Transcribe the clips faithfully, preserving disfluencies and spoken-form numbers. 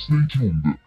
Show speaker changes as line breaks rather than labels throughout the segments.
Stay tuned.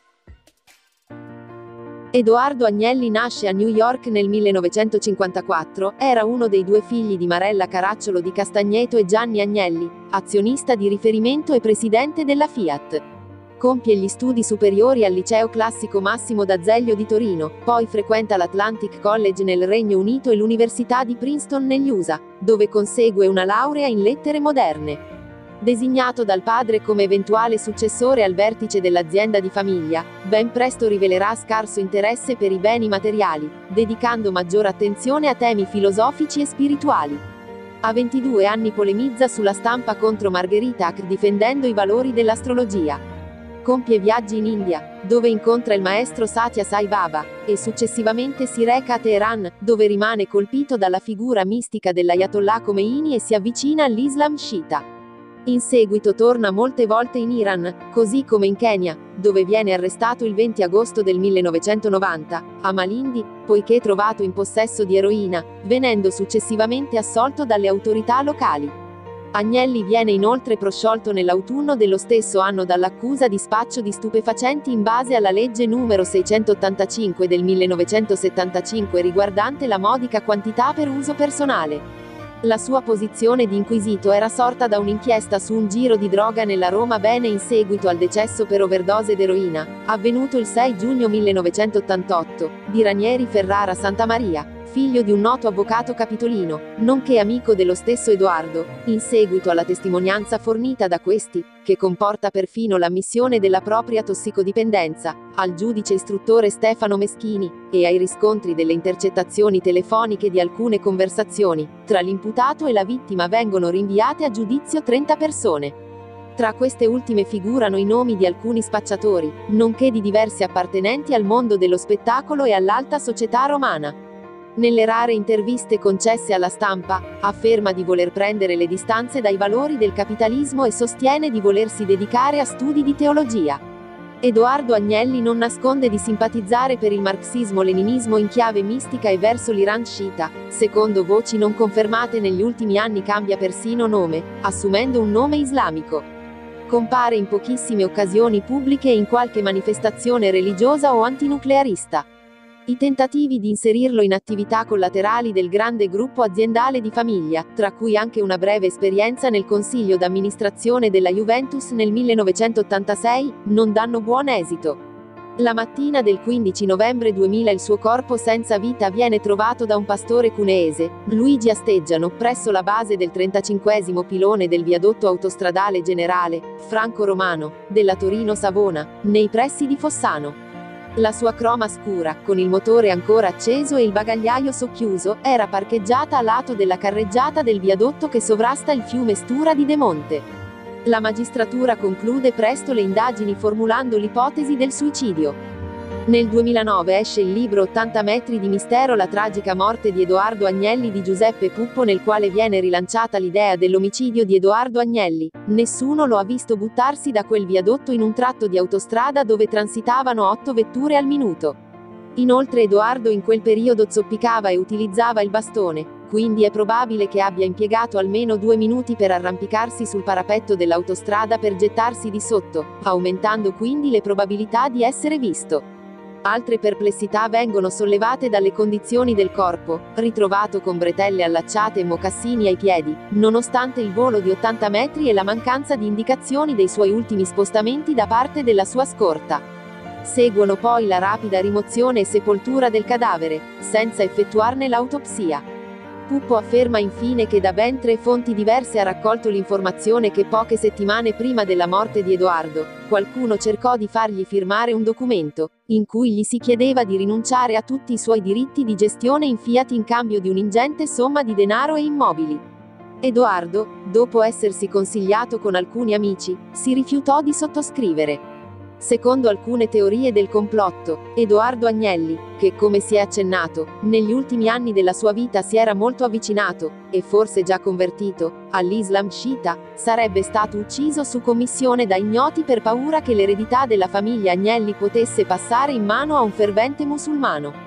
Edoardo Agnelli nasce a New York nel millenovecentocinquantaquattro, era uno dei due figli di Marella Caracciolo di Castagneto e Gianni Agnelli, azionista di riferimento e presidente della Fiat. Compie gli studi superiori al Liceo Classico Massimo d'Azeglio di Torino, poi frequenta l'Atlantic College nel Regno Unito e l'Università di Princeton negli U S A, dove consegue una laurea in lettere moderne. Designato dal padre come eventuale successore al vertice dell'azienda di famiglia, ben presto rivelerà scarso interesse per i beni materiali, dedicando maggior attenzione a temi filosofici e spirituali. A ventidue anni polemizza sulla stampa contro Margherita Hack difendendo i valori dell'astrologia. Compie viaggi in India, dove incontra il maestro Satya Sai Baba, e successivamente si reca a Teheran, dove rimane colpito dalla figura mistica dell'Ayatollah Khomeini e si avvicina all'Islam sciita. In seguito torna molte volte in Iran, così come in Kenya, dove viene arrestato il venti agosto del millenovecentonovanta, a Malindi, poiché trovato in possesso di eroina, venendo successivamente assolto dalle autorità locali. Agnelli viene inoltre prosciolto nell'autunno dello stesso anno dall'accusa di spaccio di stupefacenti in base alla legge numero seicentottantacinque del millenovecentosettantacinque riguardante la modica quantità per uso personale. La sua posizione di inquisito era sorta da un'inchiesta su un giro di droga nella Roma Bene in seguito al decesso per overdose d'eroina, avvenuto il sei giugno millenovecentottantotto, di Ranieri Ferrara Santamaria, figlio di un noto avvocato capitolino, nonché amico dello stesso Edoardo, in seguito alla testimonianza fornita da questi, che comporta perfino l'ammissione della propria tossicodipendenza, al giudice istruttore Stefano Meschini, e ai riscontri delle intercettazioni telefoniche di alcune conversazioni, tra l'imputato e la vittima vengono rinviate a giudizio trenta persone. Tra queste ultime figurano i nomi di alcuni spacciatori, nonché di diversi appartenenti al mondo dello spettacolo e all'alta società romana. Nelle rare interviste concesse alla stampa, afferma di voler prendere le distanze dai valori del capitalismo e sostiene di volersi dedicare a studi di teologia. Edoardo Agnelli non nasconde di simpatizzare per il marxismo-leninismo in chiave mistica e verso l'Iran sciita, secondo voci non confermate negli ultimi anni cambia persino nome, assumendo un nome islamico. Compare in pochissime occasioni pubbliche e in qualche manifestazione religiosa o antinuclearista. I tentativi di inserirlo in attività collaterali del grande gruppo aziendale di famiglia, tra cui anche una breve esperienza nel consiglio d'amministrazione della Juventus nel millenovecentottantasei, non danno buon esito. La mattina del quindici novembre duemila il suo corpo senza vita viene trovato da un pastore cuneese, Luigi Asteggiano, presso la base del trentacinquesimo pilone del viadotto autostradale generale, Franco Romano, della Torino-Savona, nei pressi di Fossano. La sua croma scura, con il motore ancora acceso e il bagagliaio socchiuso, era parcheggiata a lato della carreggiata del viadotto che sovrasta il fiume Stura di Demonte. La magistratura conclude presto le indagini formulando l'ipotesi del suicidio. Nel duemilanove esce il libro ottanta metri di mistero, la tragica morte di Edoardo Agnelli di Giuseppe Puppo, nel quale viene rilanciata l'idea dell'omicidio di Edoardo Agnelli. Nessuno lo ha visto buttarsi da quel viadotto in un tratto di autostrada dove transitavano otto vetture al minuto. Inoltre Edoardo in quel periodo zoppicava e utilizzava il bastone, quindi è probabile che abbia impiegato almeno due minuti per arrampicarsi sul parapetto dell'autostrada per gettarsi di sotto, aumentando quindi le probabilità di essere visto. Altre perplessità vengono sollevate dalle condizioni del corpo, ritrovato con bretelle allacciate e mocassini ai piedi, nonostante il volo di ottanta metri e la mancanza di indicazioni dei suoi ultimi spostamenti da parte della sua scorta. Seguono poi la rapida rimozione e sepoltura del cadavere, senza effettuarne l'autopsia. Puppo afferma infine che da ben tre fonti diverse ha raccolto l'informazione che poche settimane prima della morte di Edoardo, qualcuno cercò di fargli firmare un documento, in cui gli si chiedeva di rinunciare a tutti i suoi diritti di gestione in Fiat in cambio di un'ingente somma di denaro e immobili. Edoardo, dopo essersi consigliato con alcuni amici, si rifiutò di sottoscrivere. Secondo alcune teorie del complotto, Edoardo Agnelli, che come si è accennato, negli ultimi anni della sua vita si era molto avvicinato, e forse già convertito, all'Islam sciita, sarebbe stato ucciso su commissione da ignoti per paura che l'eredità della famiglia Agnelli potesse passare in mano a un fervente musulmano.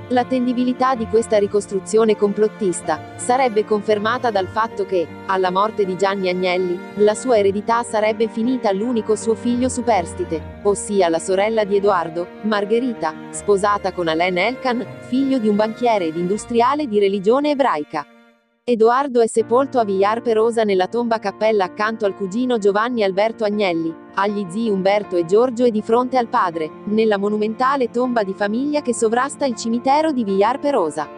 L'attendibilità di questa ricostruzione complottista sarebbe confermata dal fatto che, alla morte di Gianni Agnelli, la sua eredità sarebbe finita all'unico suo figlio superstite, ossia la sorella di Edoardo, Margherita, sposata con Alain Elkann, figlio di un banchiere ed industriale di religione ebraica. Edoardo è sepolto a Villar Perosa nella tomba cappella accanto al cugino Giovanni Alberto Agnelli, agli zii Umberto e Giorgio e di fronte al padre, nella monumentale tomba di famiglia che sovrasta il cimitero di Villar Perosa.